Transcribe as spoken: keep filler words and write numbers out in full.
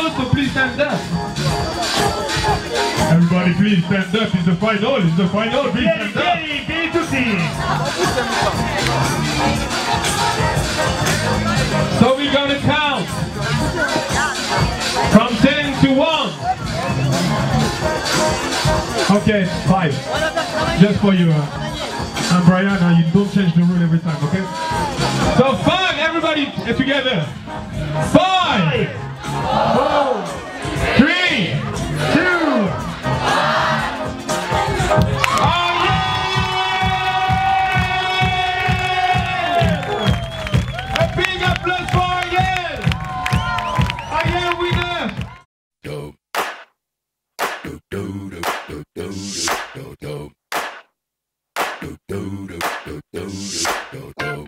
final, so please stand up. Everybody please stand up, it's the final, it's the final, please stand up. Vieni, vieni tutti. So we're gonna count from ten to one. Okay, five. Just for you. Uh, and Brianna, you don't change the rule every time, okay? So five, everybody together. Five, Four, three, two. oh yeah! A big applause for Ariel! Ariel winner! do do do do do do do do do do do do do do do